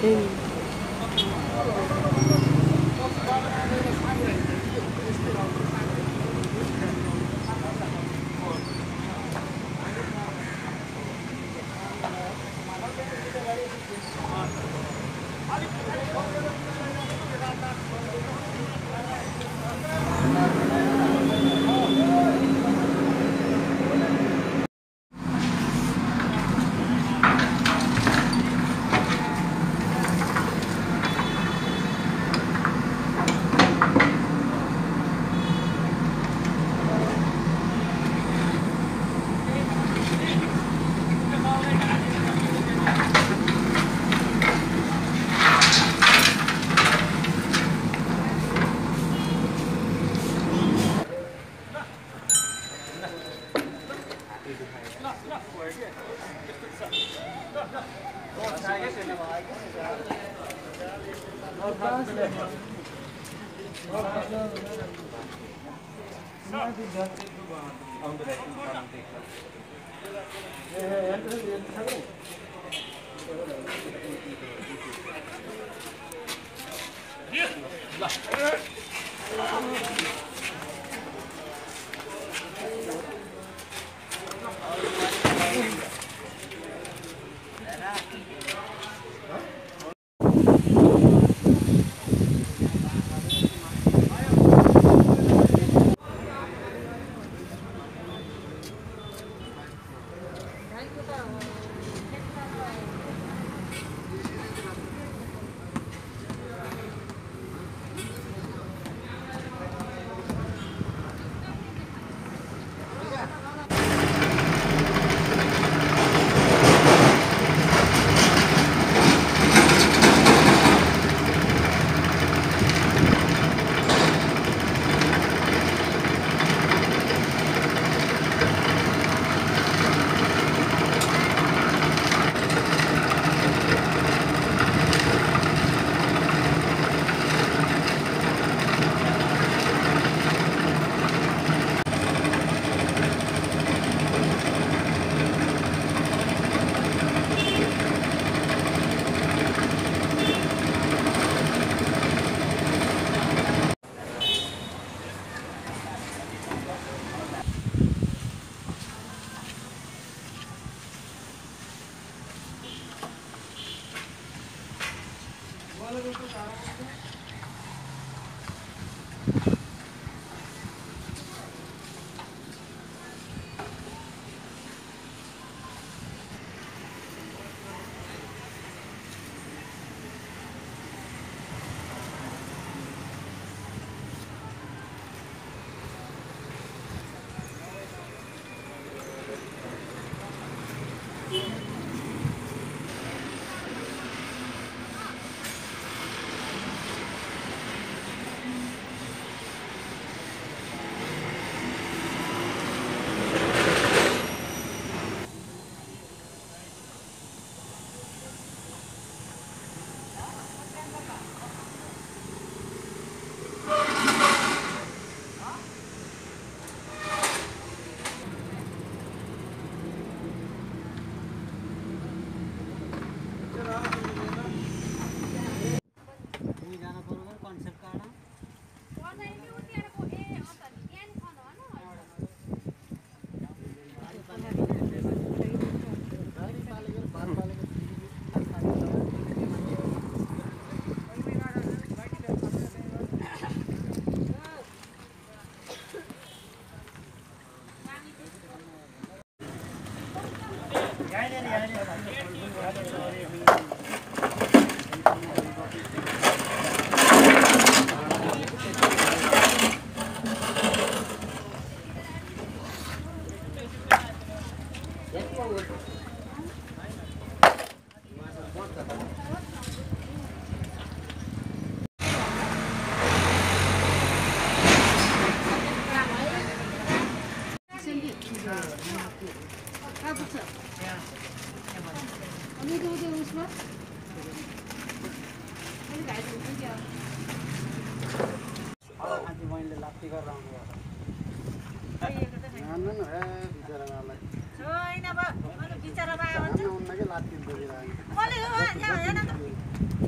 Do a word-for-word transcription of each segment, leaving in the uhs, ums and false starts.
बिचरा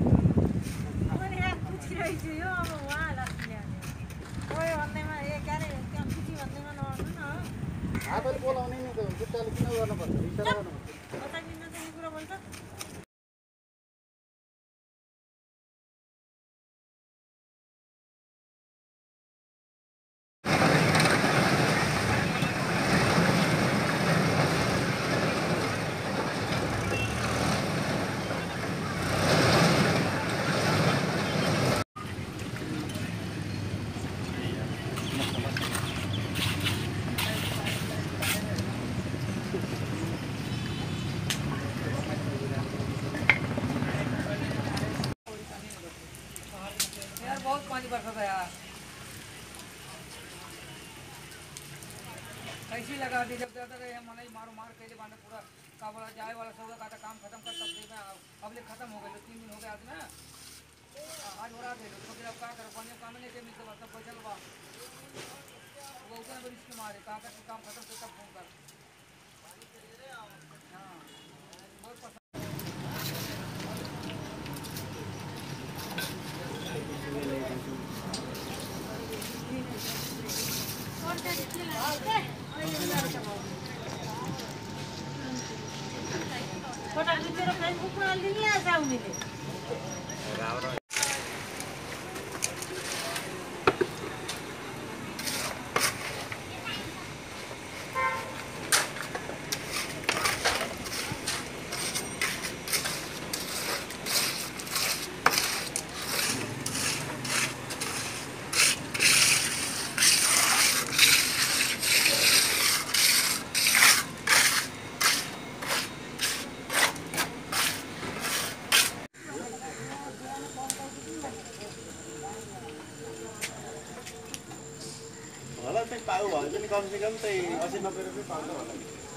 छु यो अब उहाँलाई ल्याउने कोही भन्दैमा ए क्यारे त्यो खुसी भन्दैमा नभन्नु न आफैले बोलाउने नि त जुत्ताले किन गर्नुपर्छ इसारा गर्नुपर्छ कता किन चाहिँ कुरा भन्छ बहुत पानी बरसा था यार कैसी लगा दी जब जाता रहे हम मनाई मारो मार के बांधे पूरा काबला जाए वाला सब का काम खत्म कर तब में अब ले खत्म हो गए तीन दिन हो गए आज ना आज हो रहा थे तो फिर अब क्या करो पानी काम नहीं के मिलते मतलब पैसा लगा वो उतना बड़ी इसके मारे कहा का काम खत्म तो तब फोन कर हाँ बहुत पसंद फोटो तेरो फेसबुकमा हालिदिनु आज आउनेले होला चाहिँ पाउ भयो पनि कमसे कम चाहिँ अस्सी नब्बे रुपियाँ पाउँछ होला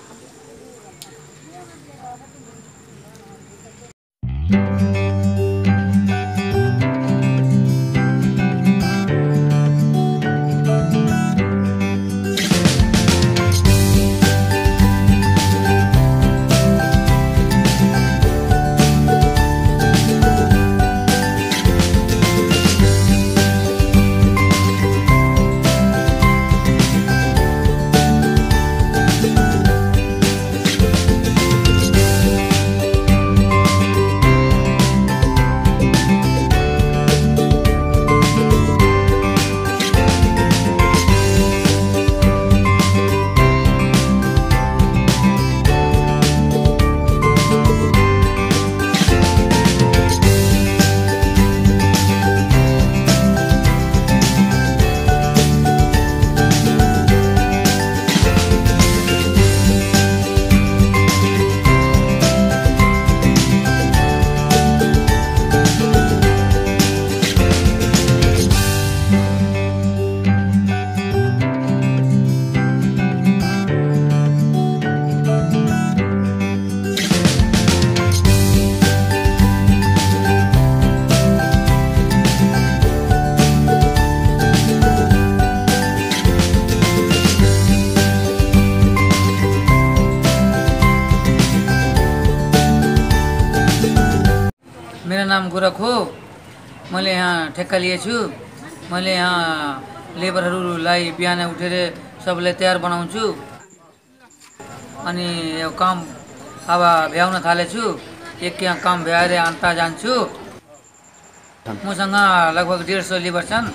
मेरा नाम गोरख हो मैले यहाँ ठेक्का लिएछु मैले यहाँ लेबरहरूलाई बिहान उठेर सबलाई तयार बनाउँछु अनि यो काम अब भ्याउन थालेछु एक यहाँ काम भ्याएर अन्त जान्छु मसँग लगभग डेढ़ सौ लेबर छन्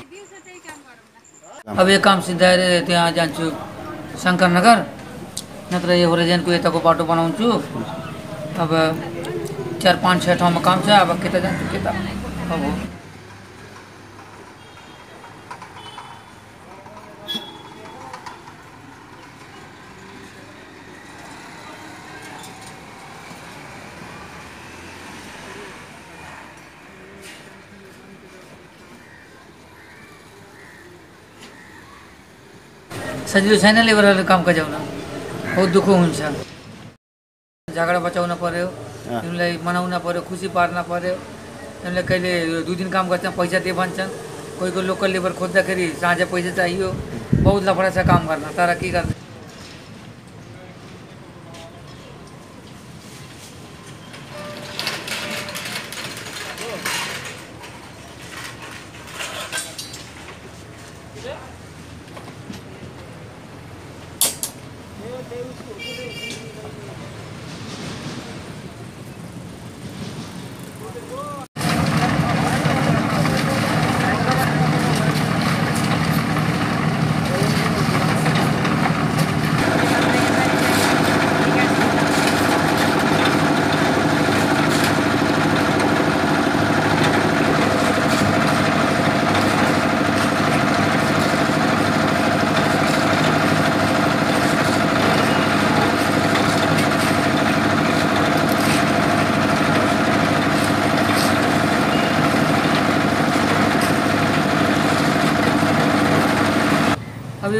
अब यो काम सिद्धाएर त्यहाँ जान्छु शङ्करनगर नत्र यो होरिजेनको यताको बाटो बनाउँछु अब चार पाँच छः ठाउँमा काम छ अब केता जान्छु केता अब सजिलो छैन लेबरहरूले काम गजाउन बहुत दुःख हुन्छ झगडा बचाउन पर्यो तिमीलाई मनाउन पर्यो खुसी पार्न पर्यो तिमीलाई कहिले दुई दिन काम गर्छ पैसा दे भन्छन् कोही कोही लोकल लेबर खोज्दाखेरि साँझ पैसा चाहियो बहुत लफडा छ काम गर्न तर के गर्ने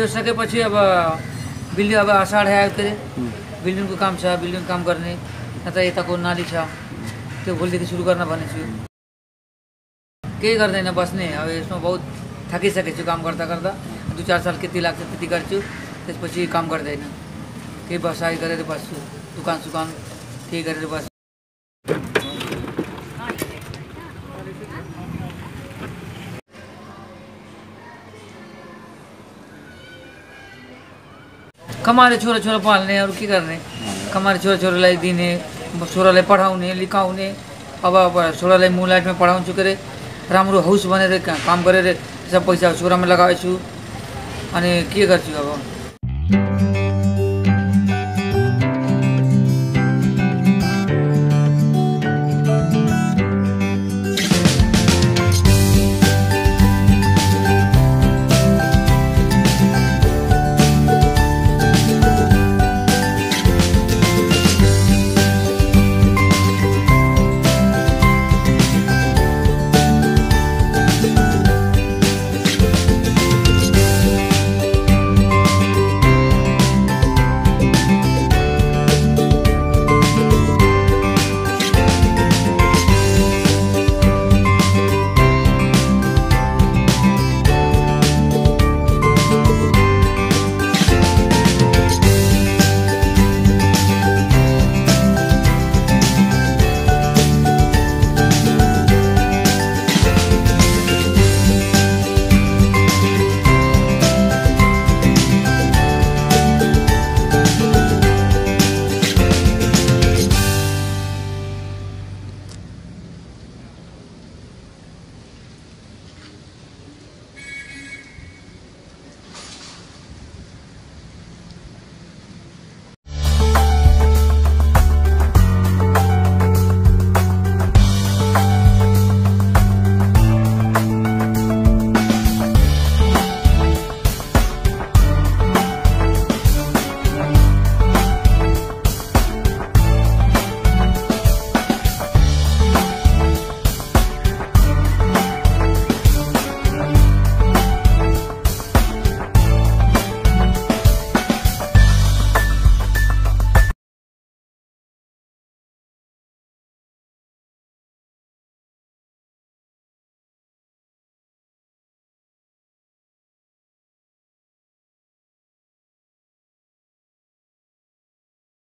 यो सकेपछि अब बिल्डिङ अब आषाढ आयो के अरे बिल्डिङको काम छ बिल्डिङ काम गर्ने नत्र यताको नाली छ त्यो भोलिदेखि सुरु गर्न भनेछु केही गर्दैन बस्ने अब यसमा बहुत थाकिसकेको छु काम गर्दा गर्दा दुई चार साल कति लाग्छ त्यति गर्छु त्यसपछि काम गर्दैन केही बसाइ गरेर बस्छु दुकान सुकान केही गरेर बस्छु कमाने छोरा छोरा पाल्ने अरू के गर्ने कमाने छोरा छोरालाई दिने छोरालाई पढाउने लिकाउने अब अब छोरालाई मुलाइटमा पढाउँछु के अरे राम्रो हाउस बनेर काम गरेर सब पैसा छोरामा लगाएछु अनि के गर्छु अब